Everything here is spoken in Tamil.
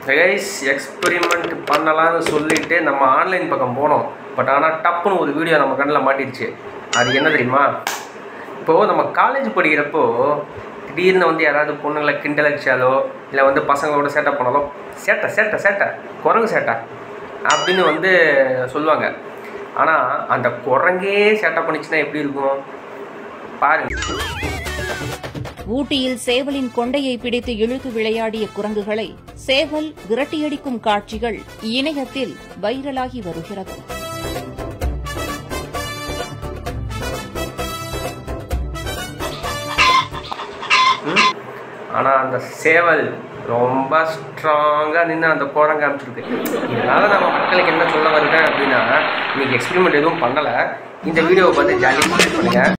கைஸ் எக்ஸ்பெரிமெண்ட் பண்ணலாம்னு சொல்லிட்டு நம்ம ஆன்லைன் பக்கம் போனோம். பட் ஆனால் டப்புன்னு ஒரு வீடியோ நம்ம கண்ணில் மாட்டிடுச்சு. அது என்ன தெரியுமா? இப்போது நம்ம காலேஜ் படிக்கிறப்போ திடீர்னு வந்து யாராவது பொண்ணுங்களை கிண்டல் அடிச்சாலோ இல்லை வந்து பசங்களோட சேட்டை பண்ணாலோ சேட்டை சேட்டை சேட்டை குரங்கு சேட்டை அப்படின்னு வந்து சொல்லுவாங்க. ஆனால் அந்த குரங்கே சேட்டை பண்ணிச்சுன்னா எப்படி இருக்கும் பாருங்க. ஊட்டியில் சேவலின் கொண்டையை பிடித்து இழுத்து விளையாடிய குரங்குகளை சேவல் விரட்டியடிக்கும் காட்சிகள் இணையத்தில் வைரலாகி வருகிறது. ஆனால் அந்த சேவல் ரொம்ப ஸ்ட்ராங்காக நின்று அந்த குரங்கு அனுப்பிச்சிருக்கு. இதனால் நம்ம மக்களுக்கு என்ன சொல்ல வருகிறேன் அப்படின்னா, இன்னைக்கு எக்ஸ்பெரிமெண்ட் எதுவும் பண்ணலை. இந்த வீடியோவை பார்த்து ஜாலியாக பண்ணுங்கள்.